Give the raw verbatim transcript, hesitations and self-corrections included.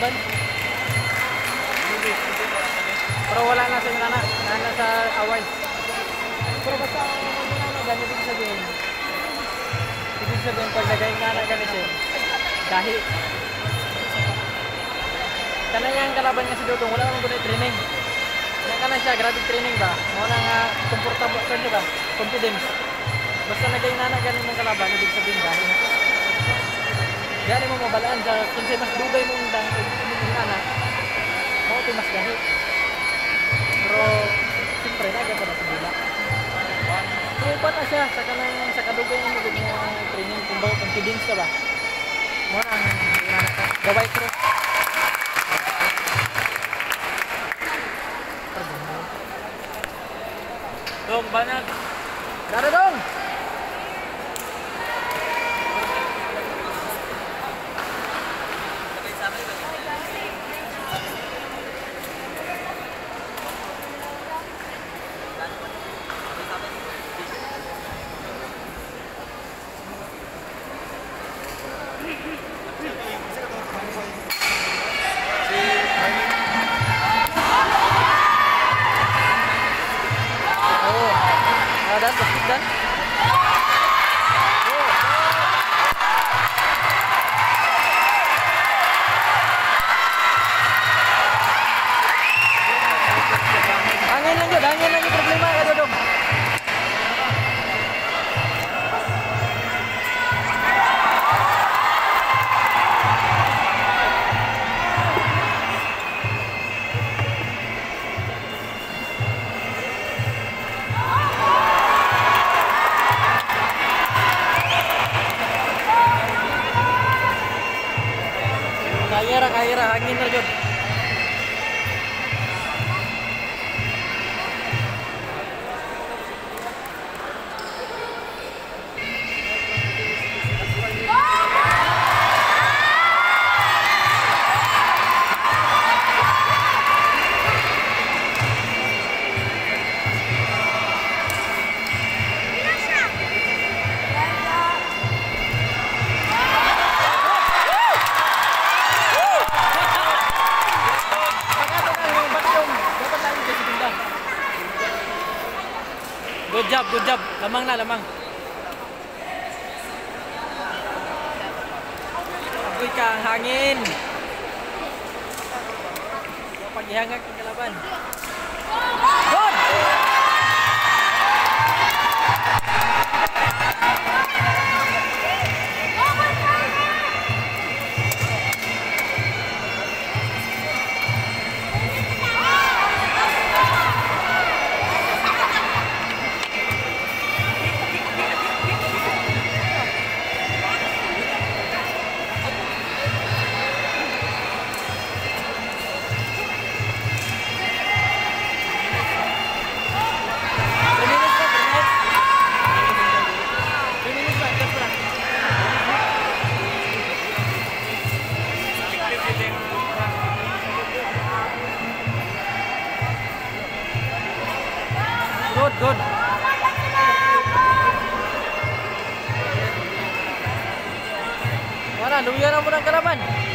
kalaban. Pero wala na sa nana, nana sa away. Pero basta ano ganito ibig sabihin. Ibig sabihin pag nagay nana ganito. Dahi. Kanayang kalaban nga si Dudong, wala namang gunay training. Nga ka na siya, grabe training ba? Muna nga comfortable ka ba? Confidence. Basta nagay nana ganun ng kalaban, ibig sabihin dahi. Gani mo mabalaan sa kinsay mas dugay mong dahi ng nana. Mao ti mas dahi. Pero siyempre naga pa na sa bila. Trupa na siya sa kanang sa kadugay ng mga training kung ba confidence ka ba? Muna ang nana ka. Gaway ko. Dong, banyak. Dara dong. Dan, plastik dan. Angin lanjut, angin lagi problema ya Dodong. Kaya kaya angin terjun. Good job, good job. Lamang na, lamang. Agoy ka ang hangin. Paghihangak ang kalaban. Good! Good, good. Mana, luya na mo ng kalaban.